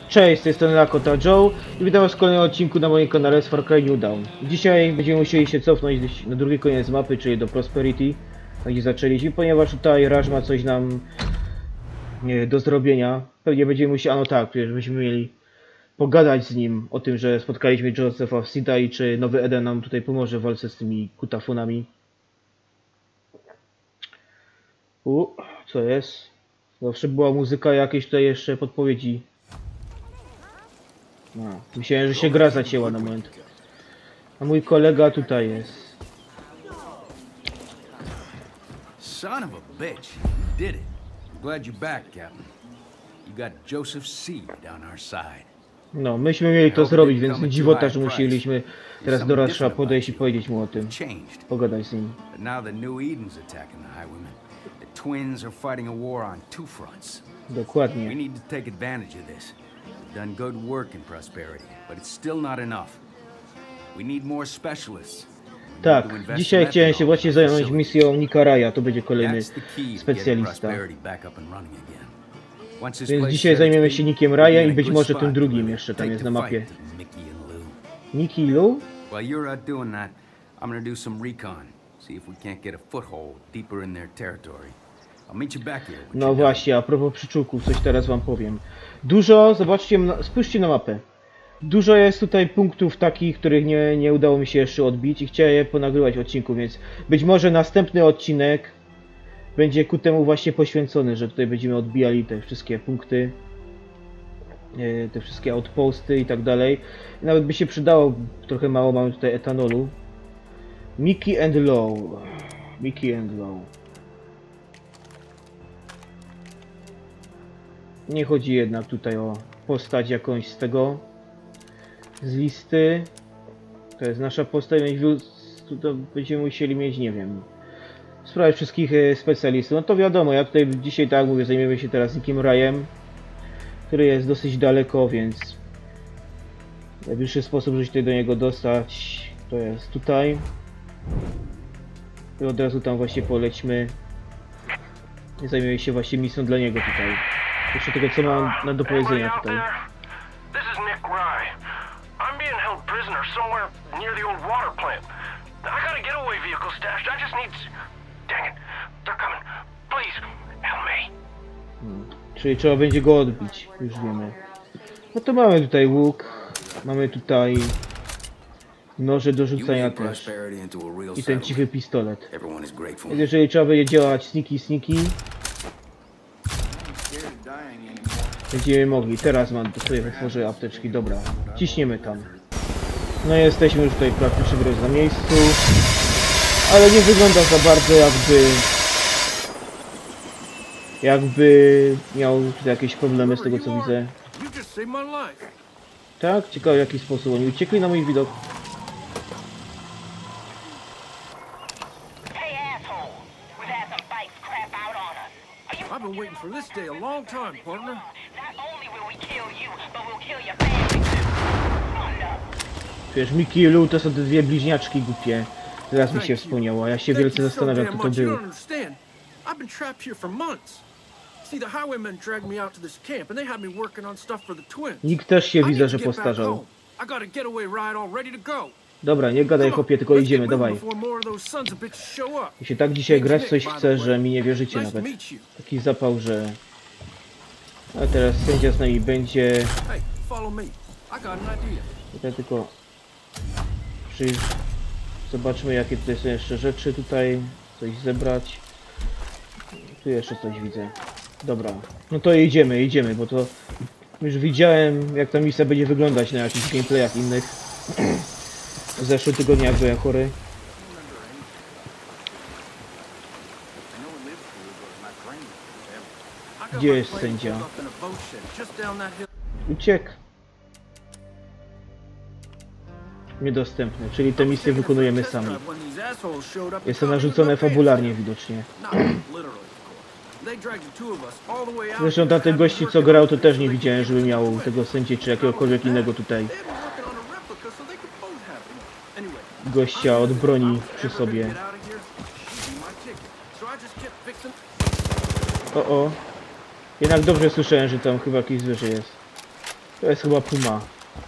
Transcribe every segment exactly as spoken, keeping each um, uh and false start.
Cześć, z tej strony Lakota Joe i witam was w kolejnym odcinku na moim kanale z Far Cry New Dawn. Dzisiaj będziemy musieli się cofnąć na drugi koniec mapy, czyli do Prosperity, gdzie zaczęliśmy, ponieważ tutaj Rush ma coś nam nie, do zrobienia. Pewnie będziemy musieli, a no tak, przecież byśmy mieli pogadać z nim o tym, że spotkaliśmy Josepha w Sida i czy Nowy Eden nam tutaj pomoże w walce z tymi kutafonami. U, co jest? Zawsze była muzyka, jakieś tutaj jeszcze podpowiedzi. No, myślałem, że się gra zacięła na moment. A mój kolega tutaj jest. Son of a bitch, you did it. I'm glad you're back, Captain. You got Joseph Seed on our side. No, myśmy mieli to zrobić, więc nie dziwota, że musieliśmy teraz do Rusha podejść i powiedzieć mu o tym. Pogadać z nim. But now the New Eden's attacking the Highwaymen. The twins are fighting a war on two fronts. Dokładnie. We need to take advantage of this. We've done good work in Prosperity, but it's still not enough. We need more specialists. Tak, dzisiaj chciałem się właśnie zająć misją Nicka Raya, to będzie kolejny specjalista. Więc dzisiaj zajmiemy się Nickiem Rayem i być może tym drugim jeszcze tam jest na mapie. Nicky i Lou? No właśnie, a propos przyczółków, coś teraz wam powiem. Dużo, zobaczcie, spójrzcie na mapę. Dużo jest tutaj punktów takich, których nie, nie udało mi się jeszcze odbić i chciałem je ponagrywać w odcinku, więc być może następny odcinek będzie ku temu właśnie poświęcony, że tutaj będziemy odbijali te wszystkie punkty, te wszystkie outposty i tak dalej. I nawet by się przydało, trochę mało mamy tutaj etanolu. Mickey and Low. Mickey and Low. Nie chodzi jednak tutaj o postać jakąś z tego, z listy. To jest nasza postać, więc tutaj będziemy musieli mieć, nie wiem, sprawę wszystkich specjalistów. No to wiadomo, ja tutaj dzisiaj, tak jak mówię, zajmiemy się teraz Nickiem Rayem, który jest dosyć daleko, więc najbliższy sposób, żeby się tutaj do niego dostać, to jest tutaj. I od razu tam właśnie polećmy i zajmiemy się właśnie misją dla niego tutaj. Jeszcze tego, co mam na do powiedzenia tutaj. This is Nick Rye. I'm being held prisoner somewhere near the old water plant. I got a getaway vehicle stashed. I just need... Dang it. They're coming. Please, help me. Hmm. Czyli trzeba będzie go odbić, już wiemy. No to mamy tutaj łuk. Mamy tutaj noże do rzucania też. I ten cichy pistolet. Więc jeżeli trzeba będzie działać sneaky sneaky, będziemy mogli. Teraz mam sobie otworzę apteczki, dobra. Ciśniemy tam. No jesteśmy już tutaj praktycznie na miejscu. Ale nie wygląda za bardzo jakby... Jakby miał jakieś problemy z tego, co widzę. Tak? Ciekawe w jaki sposób oni uciekli na mój widok. I've been waiting for this day a long time, partner. Wiesz, Mickey i Lou to są te dwie bliźniaczki głupie. Teraz mi się wspomniało, a ja się wielce zastanawiam, kto to był. I've been trapped here for months. See, the highwaymen dragged me out to this camp and they had me working on stuff for the twins. Nick też się widzę, że postarzał. I got a getaway ride all ready to go. Dobra, nie gadaj chłopie, tylko idziemy, dawaj. I się tak dzisiaj grać coś chce, że mi nie wierzycie nawet. Taki zapał, że... A teraz sędzia z nami będzie... Tutaj tylko... Przy... Zobaczmy jakie tutaj są jeszcze rzeczy tutaj. Coś zebrać. Tu jeszcze coś widzę. Dobra, no to idziemy, idziemy, bo to... Już widziałem jak ta misja będzie wyglądać na jakichś gameplayach innych. W zeszłym tygodniu jak byłem chory. Gdzie jest sędzia? Uciekł. Niedostępny, czyli te misje wykonujemy sami. Jest to narzucone fabularnie widocznie. Zresztą tamten gości co grał to też nie widziałem, żeby miał tego sędzię czy jakiegokolwiek innego tutaj gościa od broni przy sobie. O o. Jednak dobrze słyszałem, że tam chyba jakiś zwierzę jest. To jest chyba puma.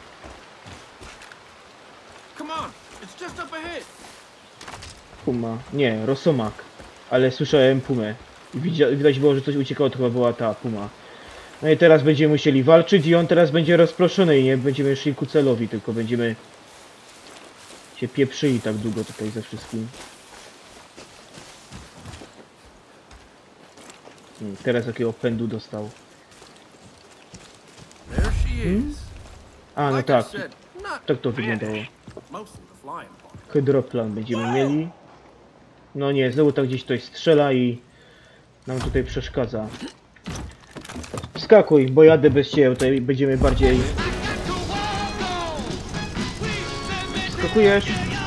Come on, it's just up ahead. Puma. Nie, rosomak. Ale słyszałem pumę. I widać, widać było, że coś uciekało, to chyba była ta puma. No i teraz będziemy musieli walczyć i on teraz będzie rozproszony i nie będziemy szli ku celowi, tylko będziemy się pieprzyli tak długo tutaj ze wszystkim. Hmm, teraz jakiego pędu dostał. There she is. A, no Like I tak. said, not Tak to wyglądało. mostly the flying part. Hydroplan będziemy mieli. No nie, znowu tak gdzieś ktoś strzela i nam tutaj przeszkadza. Skakuj, bo jadę bez ciebie, tutaj będziemy bardziej... Skakujesz?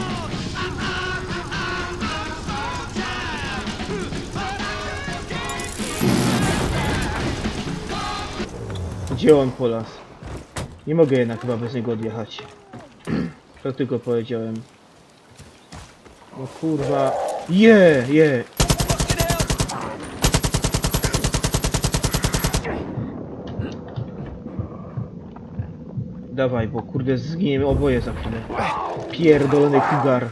Gdzie on polas? Nie mogę jednak chyba bez niego odjechać. To tylko powiedziałem. No kurwa... Je, je! Dawaj, bo kurde zginiemy oboje za chwilę. Pierdolony kugar.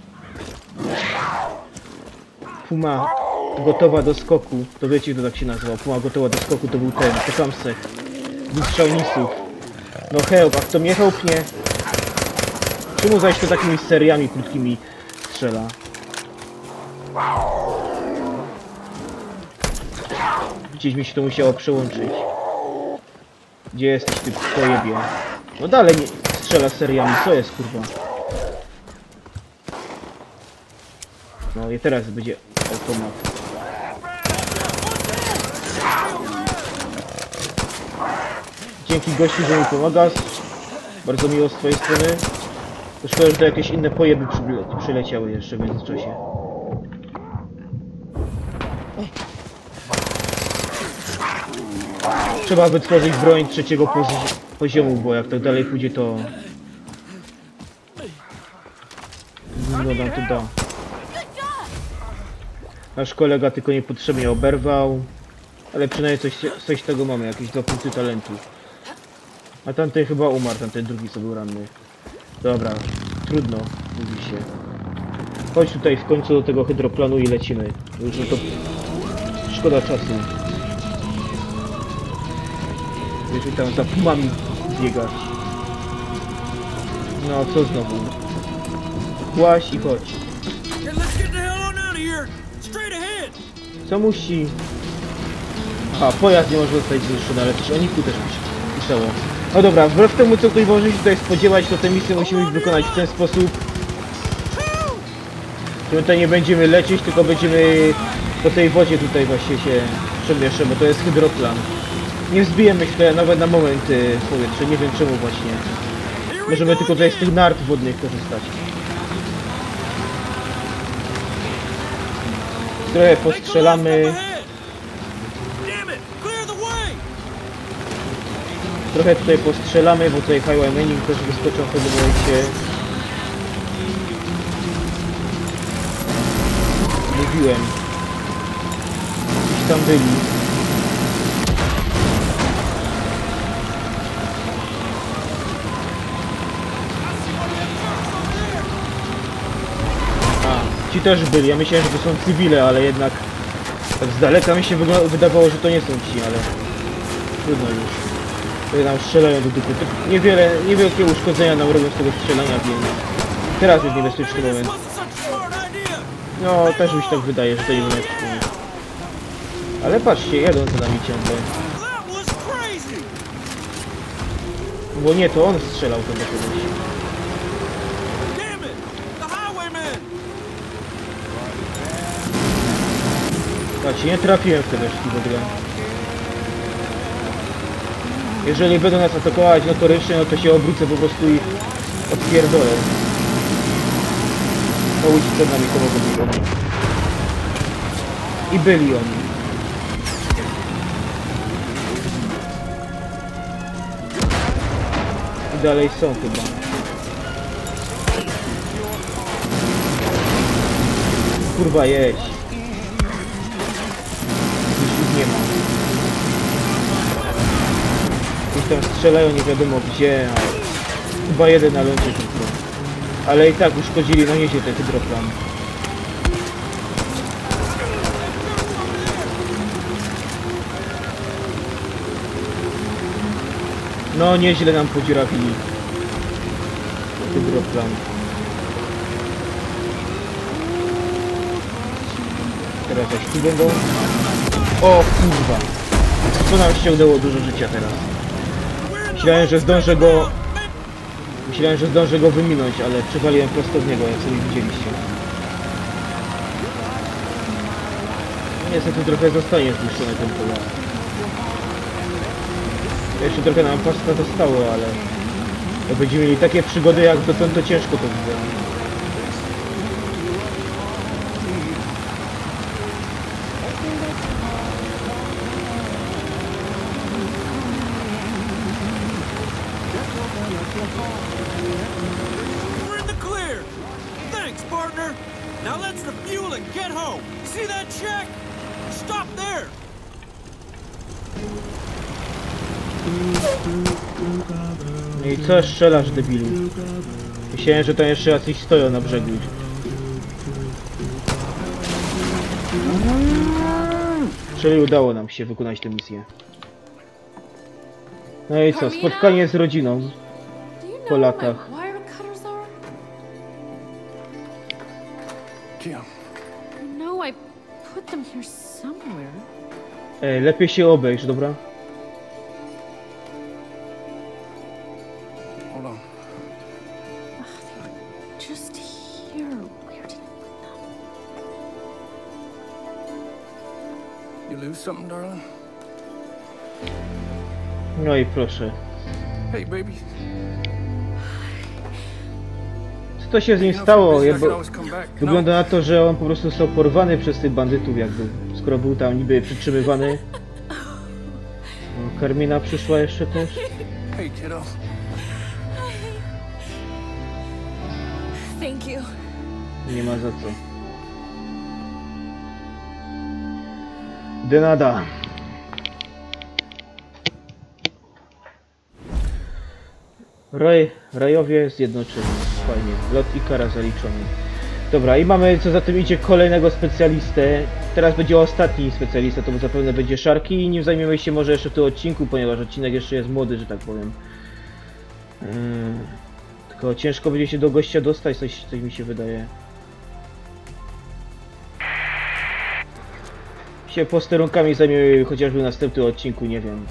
Puma gotowa do skoku. To wiecie, kto tak się nazywał. Puma gotowa do skoku to był ten, to Kamsech. Wystrzałniców. No help, a kto mnie helpnie? Czemu zaś to takimi seriami krótkimi strzela? Gdzieś mi się to musiało przełączyć. Gdzie jesteś ty pojebie? No dalej nie strzela seriami, co jest kurwa? No i teraz będzie automat. Dzięki gościu, że mi pomagasz. Bardzo miło z twojej strony. To szkoda, że to jakieś inne pojeby przyle przyleciały jeszcze w międzyczasie. Trzeba wytworzyć broń trzeciego pozi poziomu, bo jak tak dalej pójdzie, to... No nam to da. Nasz kolega tylko niepotrzebnie oberwał. Ale przynajmniej coś, coś z tego mamy, jakieś dwa punkty talentu. A tamten chyba umarł, tamten drugi co był ranny. Dobra, trudno, mówi się. Chodź tutaj w końcu do tego hydroplanu i lecimy. Już no to... szkoda czasu. Jeżeli tam za pumami biegać. No, co znowu? Łaź i chodź. Co musi? Aha, pojazd nie może zostać zniszczony, ale też o niku też pisało. No dobra, wbrew temu co ktoś może się tutaj spodziewać, to tę misję musimy wykonać w ten sposób. Że tutaj nie będziemy lecieć, tylko będziemy po tej wodzie tutaj właśnie się przemieszczać, bo to jest hydroplan. Nie wzbijemy się tutaj nawet na moment w powietrze, nie wiem czemu właśnie. Możemy tylko tutaj z tych nart wodnych korzystać. Trochę postrzelamy. Trochę tutaj postrzelamy, bo tutaj Highwaymaning też wyskoczą w pewnym momencie. Mówiłem. Gdzieś tam byli. A, ci też byli. Ja myślałem, że to są cywile, ale jednak tak z daleka mi się wydawało, że to nie są ci, ale trudno już. Tutaj nam strzelają do dupy. Niewiele, niewielkie uszkodzenia nam robią z tego strzelania, więc teraz jest niebezpieczny moment. No, też mi się tak wydaje, że to nie będzie. Ale patrzcie, jadą za nami ciągle. Bo nie, to on strzelał to do kogoś. Patrzcie, nie trafiłem w te weszki w ogóle. Jeżeli będą nas atakować notorycznie, no to się obrócę po prostu i odpierdolę. No łódź przed nami to mogą być oni. I byli oni. I dalej są chyba. Kurwa jedź. Już ich nie ma. tam strzelają nie wiadomo gdzie, a chyba jeden na lądzie tylko. Ale i tak uszkodzili na niezie ten hydroplan. No nieźle nam podziurawili hydroplan. Teraz jak tu będą. O kurwa! To nam ściągnęło dużo życia teraz. Myślałem, że zdążę go... Myślałem, że zdążę go wyminąć, ale przywaliłem prosto w niego, jak sobie widzieliście. Niestety trochę zostanie zniszczone ten pole. Jeszcze trochę nam pasta zostało, ale... Jak będziemy mieli takie przygody jak dotąd, to ciężko to widzę. We're in the clear. Thanks, partner. Now let's refuel and get home. See that check? Stop there. No i co strzelasz, debilu? Myślałem, że tam jeszcze jacyś stoją na brzegu. Czyli udało nam się wykonać tę misję. No i co? Spotkanie z rodziną po latach. Kim. No, I put them here somewhere. Ej, lepiej się obejrz, dobra? Hold on. Ugh, they were just here. Where did I put them? You lose something, darling? No i proszę. Hey, baby. Co to się z nim stało? Ja, bo... Wygląda na to, że on po prostu został porwany przez tych bandytów jakby. Skoro był tam niby przytrzymywany. O, Carmina przyszła jeszcze też. Hey, kiddo. Thank you. Nie ma za co. De nada. Raj, rajowie zjednoczeni. Fajnie. Lot i kara zaliczony. Dobra, i mamy co za tym idzie kolejnego specjalistę. Teraz będzie ostatni specjalista, to zapewne będzie Sharky i nim zajmiemy się może jeszcze w tym odcinku, ponieważ odcinek jeszcze jest młody, że tak powiem. Yy, tylko ciężko będzie się do gościa dostać, coś, coś mi się wydaje. Się posterunkami zajmiemy chociażby w następnym odcinku, nie wiem.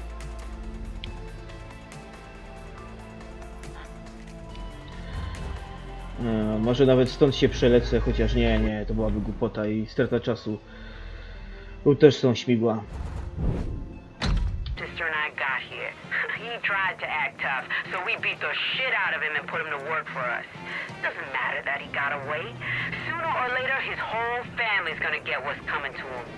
No, może nawet stąd się przelecę, chociaż nie, nie, to byłaby głupota i strata czasu. Tu też są śmigła. Sister and I got here. He tried to act tough, so we beat the shit out of him and put him to work for us. Doesn't matter that he got away. Sooner or later, his whole family's gonna get what's coming to him.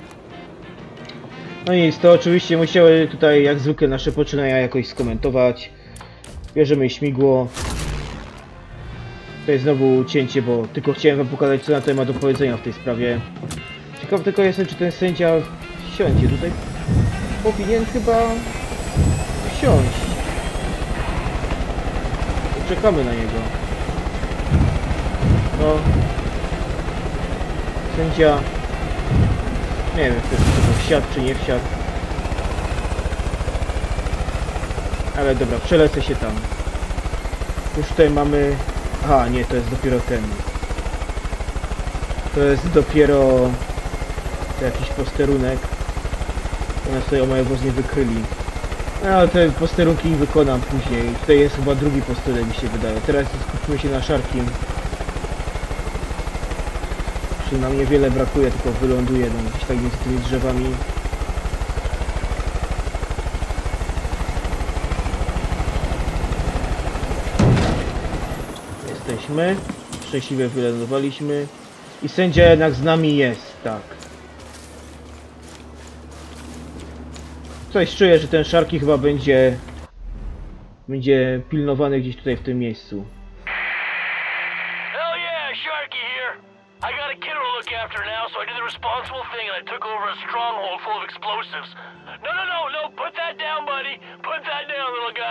No nic, to oczywiście musiały tutaj jak zwykle nasze poczynania jakoś skomentować. Bierzemy śmigło. To jest znowu cięcie, bo tylko chciałem wam pokazać co na temat do powiedzenia w tej sprawie. Ciekaw tylko jestem, czy ten sędzia wsiądzie tutaj. Powinien chyba wsiąść. Czekamy na niego. No. Sędzia... Nie wiem, czy to wsiadł, czy nie wsiadł. Ale dobra, przelecę się tam. Już tutaj mamy... Aha, nie, to jest dopiero ten. To jest dopiero... To jakiś posterunek. One sobie o moje woz nie wykryli. No, ale te posterunki wykonam później. Tutaj jest chyba drugi posterunek, mi się wydaje. Teraz skupimy się na Sharkim. Czy nam niewiele brakuje, tylko wyląduje no, gdzieś tak między tymi drzewami. Jesteśmy. Szczęśliwie wylądowaliśmy. I sędzia jednak z nami jest, tak. Coś czuję, że ten Sharky chyba będzie... Będzie pilnowany gdzieś tutaj w tym miejscu. Hell yeah, Sharky here. I got a kiddo to look after now, so I did the responsible thing and I took over a stronghold full of explosives. No, no, no, no, put that down, buddy. Put that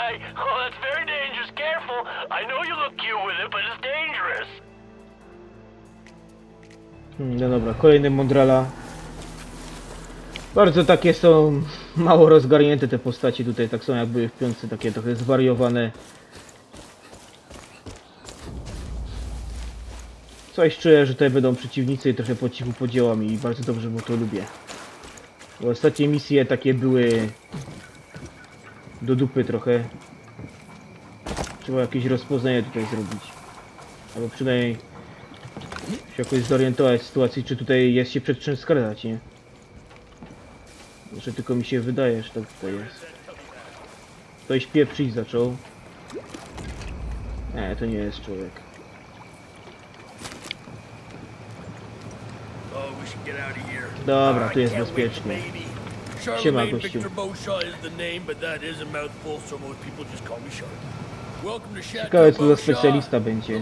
guy. Oh, that's very dangerous. Careful. I know you look cute with it, but it's dangerous. Hmm, no dobra, kolejny Mondrala. Bardzo takie są mało rozgarnięte te postacie tutaj, tak są jak były w piątce, takie trochę zwariowane. Coś czuję, że tutaj będą przeciwnicy i trochę po cichu podziałam i bardzo dobrze, bo to lubię. Bo ostatnie misje takie były do dupy trochę. Trzeba jakieś rozpoznanie tutaj zrobić. Albo przynajmniej się jakoś zorientować w sytuacji, czy tutaj jest się przed czym skradać, nie? Że tylko mi się wydaje, że tak tutaj jest. Ktoś pieprzyć zaczął. Nie, to nie jest człowiek. Dobra, tu jest bezpiecznie. Siema, gościu. Ciekawe, co za specjalista będzie.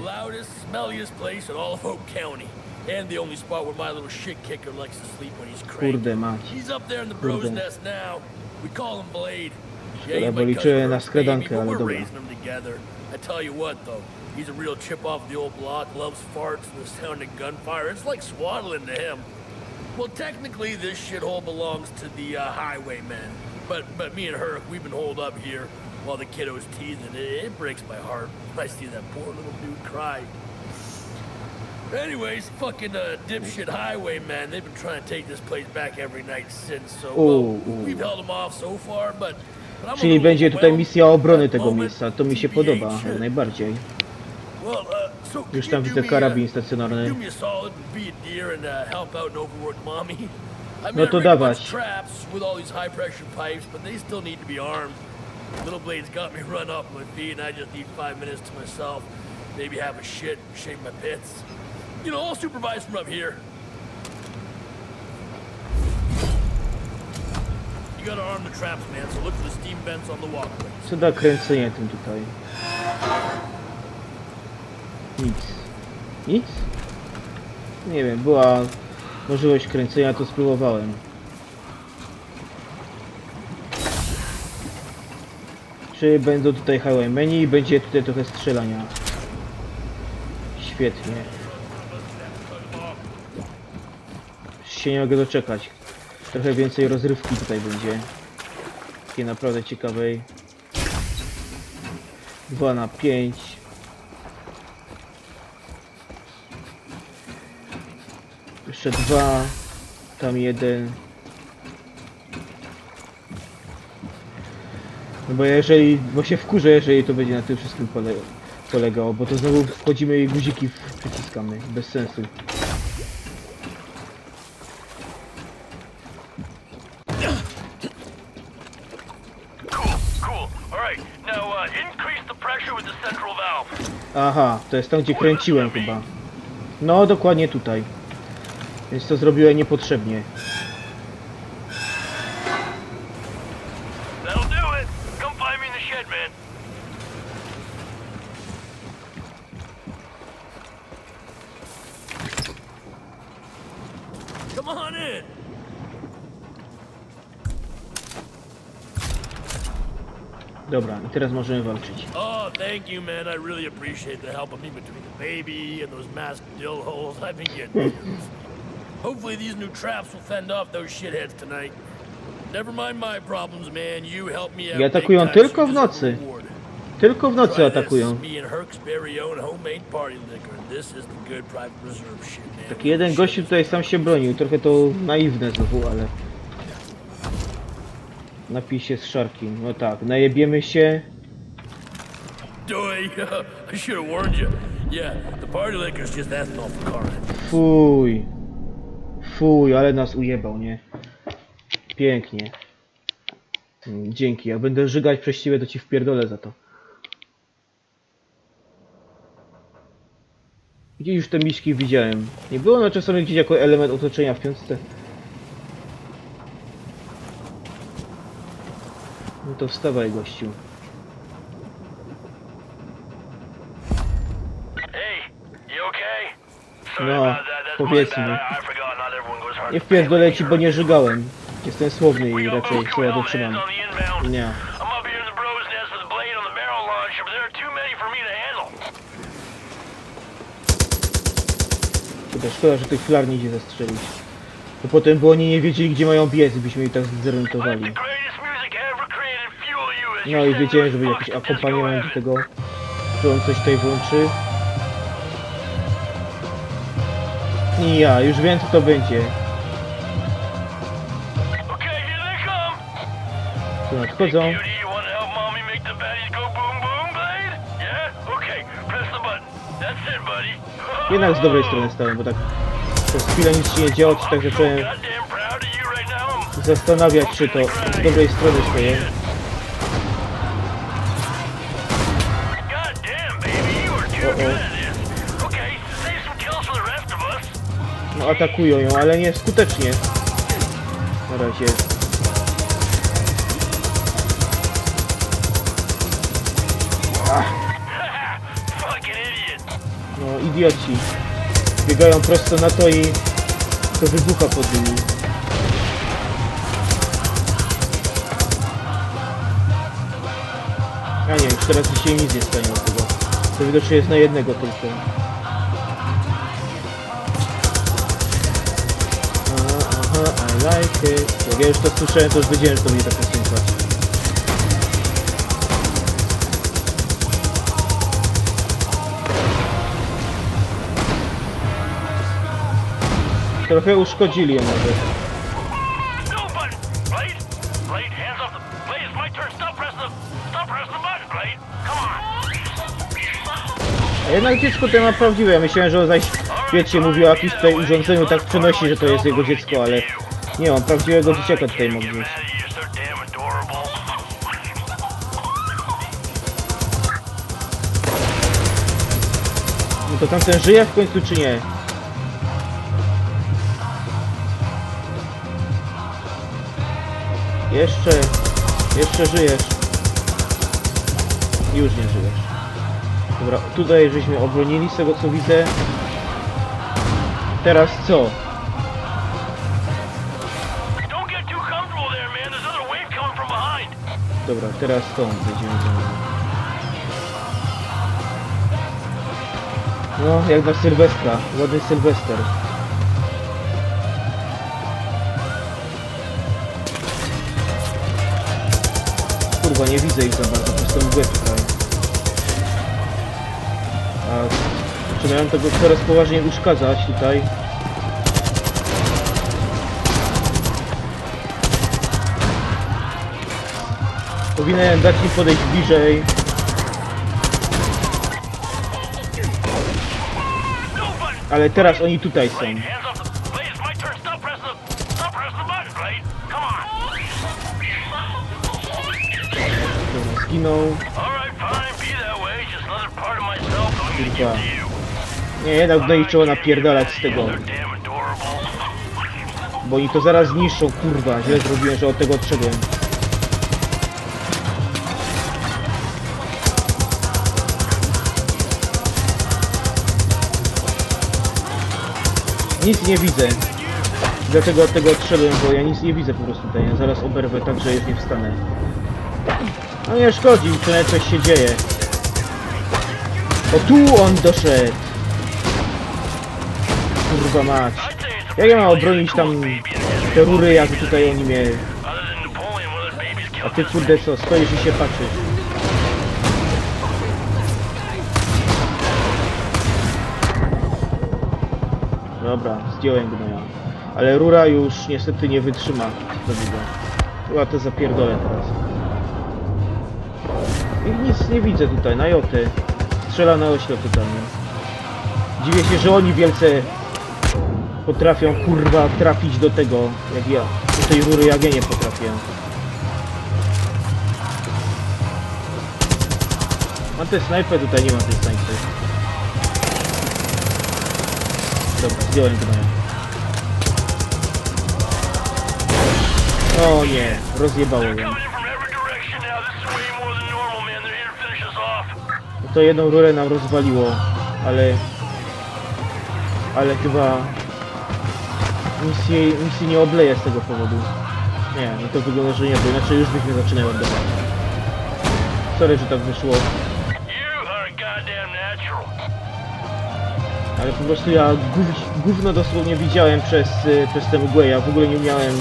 And the only spot where my little shit kicker likes to sleep when he's crazy. Kurde mać. He's up there in the Bros Nest now. We call him Blade. Szkoda, bo liczyłem na skradankę, ale dobra. I tell you what though, he's a real chip off the old block, loves farts and the sound of gunfire. It's like swaddling to him. Well, technically this shithole belongs to the uh, highwaymen. But but me and her, we've been holed up here while the kiddo's teething. It, it breaks my heart when I see that poor little dude cry. Anyways, fucking uh, dipshit highwaymen, they've been trying to take this place back every night since, so well, we've held them off so far, but... but I'm Czyli będzie tutaj misja obrony tego miejsca, to mi się podoba najbardziej. Już tam widzę karabin stacjonarny. No to dawać. Little Blade's got me run up my feet and I just need five minutes to myself. Maybe have a shit, shave my pits. You know, I'll supervise from up here. You gotta arm the traps, man, so look for the steam vents on the walkway. Co da kręcenie tym tutaj? Nic. Nic? Nie wiem, była możliwość kręcenia, to spróbowałem. Czy będą tutaj highwaymeni i będzie tutaj trochę strzelania. Świetnie. Się nie mogę doczekać. Trochę więcej rozrywki tutaj będzie. Takiej naprawdę ciekawej. dwa na pięć. Jeszcze dwa. Tam jeden. No bo jeżeli, bo się wkurzę, jeżeli to będzie na tym wszystkim pole, polegało, bo to znowu wchodzimy i guziki przyciskamy, bez sensu. Aha, to jest tam, gdzie kręciłem chyba. No, dokładnie tutaj. Więc to zrobiłem niepotrzebnie. Dobra, i teraz możemy walczyć. Oh, thank you, man. I really appreciate the help of me between the baby and those masked dill holes I've been getting. Hopefully these new traps will fend off those shitheads tonight. Never mind my problems, man. You help me out. I atakują tylko w nocy. Tylko w nocy atakują. Taki jeden gościu tutaj sam się bronił. Trochę to naiwne znowu, ale... Napij się z Sharkiem. No tak, najebiemy się. Fuj. Fuj, ale nas ujebał, nie? Pięknie. Dzięki, ja będę żygać przez ciebie, to ci wpierdolę za to. Gdzie już te miśki widziałem? Nie było na czasami gdzieś jako element otoczenia w piątce? No to wstawaj, gościu. No, powiedzmy. Nie wpierdolę ci, bo nie żygałem. Jestem słowny i raczej słowa dotrzymam. Nie. bunch, but there are too many for me to handle. Tylko szkoda, że tych flar nie idzie zastrzelić. Bo potem, bo oni nie wiedzieli, gdzie mają biec, byśmy ich tak zdezorientowali. No i wiedziałem, że będzie jakiś akompaniament do tego, że on coś tutaj włączy. I ja, już wiem, co to będzie. Tu nadchodzą. Jednak z dobrej strony stałem, bo tak przez chwilę nic się nie działo, czy tak zacząłem zastanawiać, czy to z dobrej strony stoję. O, o. No atakują ją, ale nie skutecznie. Na razie. Ach. No idioci. Biegają prosto na to i to wybucha pod nimi. A nie, już teraz dzisiaj nic nie stanie od tego. To widocznie jest na jednego tylko. Aha, aha, I like it. Jak ja już to słyszałem, to już wiedziałem, że to będzie tak następować. Trochę uszkodzili ją nawet. A jednak dziecko to ma prawdziwe. Ja myślałem, że on zaś, wiecie, mówi o jakimś tutaj urządzeniu, tak przenosi, że to jest jego dziecko, ale nie, on prawdziwego dzieciaka tutaj mógł mieć. No to tamten żyje w końcu, czy nie? Jeszcze, jeszcze żyjesz. Już nie żyjesz. Dobra, tutaj żeśmy obronili z tego, co widzę. Teraz co? Dobra, teraz stąd będziemy za. No, jak na Sylwestra. Ładny Sylwester. Kurwa, nie widzę ich za bardzo, przez tą mgłę tutaj. A zaczynają tego coraz poważniej uszkadzać tutaj. Powinienem dać im podejść bliżej. Ale teraz oni tutaj są. Zginął. Kurwa. Nie, jednak do nich trzeba napierdalać z tego. Bo oni to zaraz zniszczą, kurwa. Źle zrobiłem, że od tego odszedłem. Nic nie widzę. Dlatego od tego odszedłem, bo ja nic nie widzę po prostu tutaj. Ja zaraz oberwę tak, że już nie wstanę. No nie szkodzi, przynajmniej coś się dzieje. O, tu on doszedł! Kurwa mać. Jak ja mam obronić tam te rury, jak tutaj oni mnie... A ty kurde co, stoisz i się patrzysz. Dobra, zdjąłem go ja. Ale rura już niestety nie wytrzyma za długo. Chyba to zapierdolę teraz. I nic nie widzę tutaj, na joty. Strzela na oślep totalnie. Dziwię się, że oni wielce potrafią, kurwa, trafić do tego, jak ja. Do tej rury, jak ja nie potrafię. Mam tę snajpę, tutaj nie ma tej snajpy. Dobra, zdjąłem go na ja. O nie, rozjebało ją. No to jedną rurę nam rozwaliło, ale... Ale chyba... Nic jej, nic jej nie obleje z tego powodu. Nie, no to wygląda, że nie, bo inaczej już byśmy zaczynali oddawać. Sorry, że tak wyszło. goddamn natural. Ale po prostu ja gów, gówno dosłownie widziałem przez, y, przez tę mgłę, ja w ogóle nie umiałem...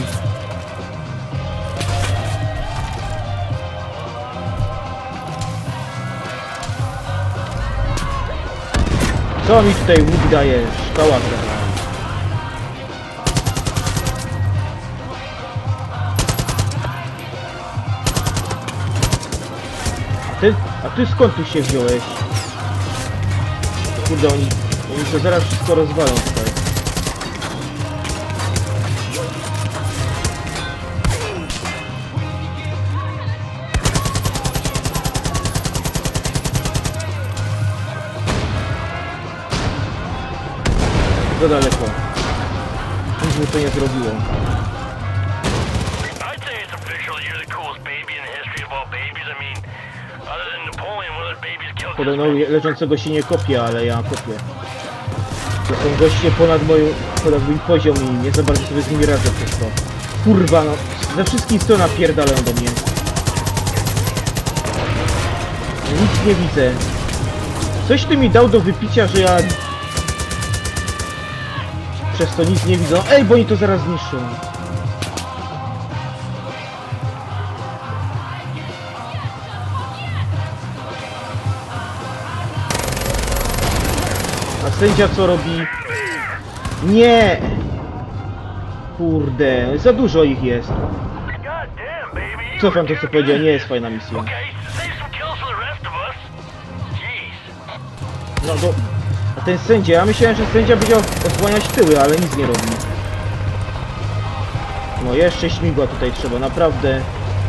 Co mi tutaj łuk daje? Szkoła gra. Ty? A ty skąd tu się wziąłeś? Kurde, oni, oni to zaraz wszystko rozwalą tutaj. Za daleko. Nic mu to nie zrobiło. I'd say it's official that you're the coolest baby in the history of all babies. I mean, other than Napoleon, what other babies killed Podobno this leżącego się nie kopie, ale ja kopię. To są goście ponad moją, ponad mój poziom i nie za bardzo sobie z nimi radzę przez to. Kurwa no, ze wszystkich stron napierdalają do mnie. Nic nie widzę. Coś ty mi dał do wypicia, że ja... Przez to nic nie widzę. Ej, bo oni to zaraz zniszczą. A sędzia co robi? Nie! Kurde, za dużo ich jest. God damn, baby. You Cofam were to co powiedziałem, nie jest fajna misja. Okay, save some kills for the rest of us. Jeez. No to... A ten sędzia, ja myślałem, że sędzia będzie osłaniać tyły, ale nic nie robi. No jeszcze śmigła tutaj trzeba, naprawdę.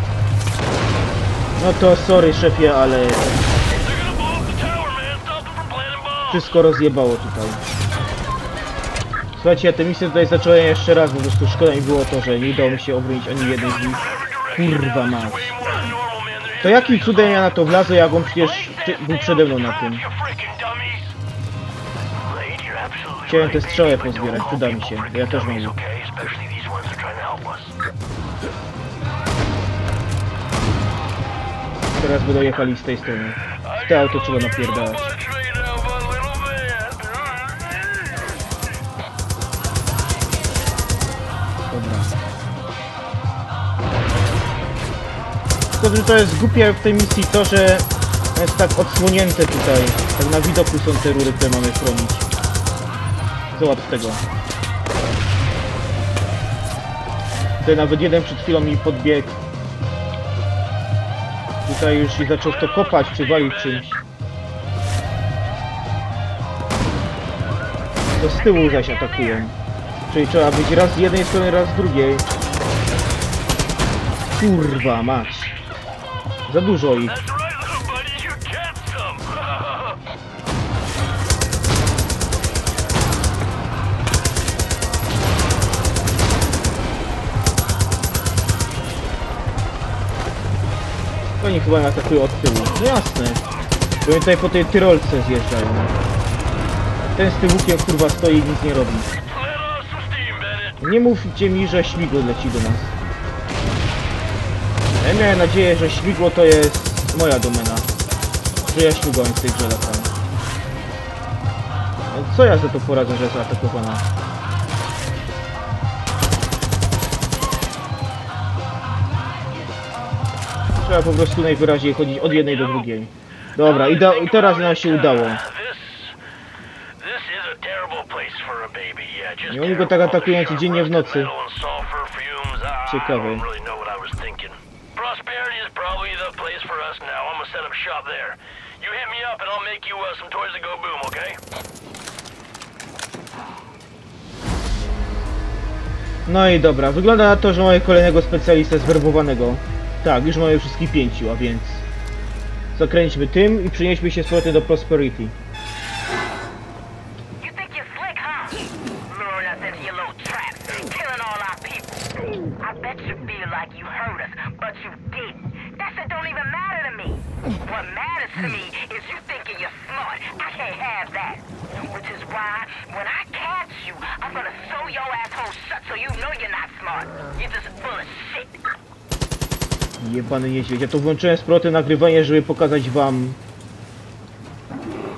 No to sorry szefie, ale... They're gonna blow up the tower, man. Stop them from planting bombs. Wszystko rozjebało tutaj. Słuchajcie, ja tę misję tutaj zacząłem jeszcze raz, po prostu szkoda mi było to, że nie udało mi się obronić ani jednej z nich. Kurwa mać. Way more than normal, man. They're To jakim cudem ja na to wlazę, jak on przecież ty- był przede mną na tym. You freaking dummies. Blade, you're absolutely Chciałem right, te strzały baby. pozbierać, Don't przyda call mi się, people ja też mam. freaking dummies, okay? Especially these ones that are trying to help us. Teraz będą jechali z tej strony. W te auto trzeba napierdalać. Dobra. Tylko, że to jest głupie w tej misji to, że jest tak odsłonięte tutaj. Tak na widoku są te rury, które mamy chronić. Załatw tego. Tutaj nawet jeden przed chwilą mi podbiegł. Tutaj już i zaczął to kopać, czy walić czymś. To z tyłu zaś atakują. Czyli trzeba być raz z jednej strony, raz z drugiej. Kurwa mać. Za dużo ich. Oni chyba atakują od tyłu. No jasne. Bo oni tutaj po tej tyrolce zjeżdżają. Ten z tyłkiem kurwa stoi i nic nie robi. Nie mówcie mi, że śmigło leci do nas. Ja miałem nadzieję, że śmigło to jest moja domena. Że ja śmigłem w tej grze latam. No co ja za to poradzę, że jest zaatakowana? Trzeba po prostu najwyraźniej chodzić od jednej do drugiej. Dobra, i, da, i teraz nam się udało. I oni go tak atakują codziennie w nocy. Ciekawe. No i dobra, wygląda na to, że mamy kolejnego specjalistę zwerbowanego. Tak, już mamy wszystkich pięciu, a więc... Zakręćmy tym i przenieśmy się z powrotem do Prosperity. Jebany niedźwiedź, ja to włączyłem z powrotem nagrywanie, żeby pokazać wam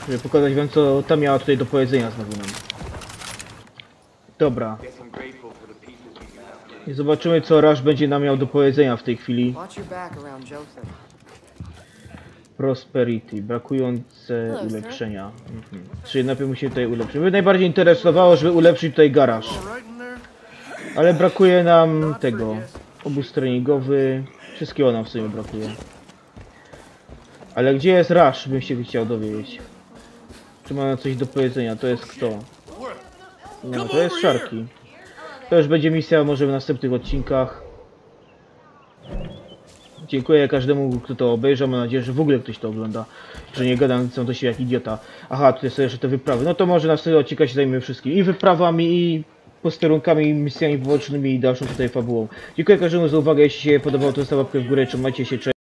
Żeby pokazać wam, co ta miała tutaj do powiedzenia znowu nam. Dobra. I zobaczymy, co Rush będzie nam miał do powiedzenia w tej chwili. Prosperity, brakujące ulepszenia. Mhm. Czyli najpierw musimy tutaj ulepszyć. Mnie najbardziej interesowało, żeby ulepszyć tutaj garaż. Ale brakuje nam tego. Obóz treningowy. Wszystkiego nam w sumie brakuje. Ale gdzie jest Rush, bym się chciał dowiedzieć. Czy ma coś do powiedzenia? To jest kto? No, to jest Sharky. To już będzie misja może w następnych odcinkach. Dziękuję każdemu, kto to obejrzał. Mam nadzieję, że w ogóle ktoś to ogląda. Że nie gadam co to się jak idiota. Aha, tutaj są jeszcze te wyprawy. No to może na następnym odcinku się zajmiemy wszystkim. I wyprawami, i posterunkami, i misjami pobocznymi, i dalszą tutaj fabułą. Dziękuję każdemu za uwagę. Jeśli się podobało, to zostaw łapkę w górę. Trzymajcie się. Cześć.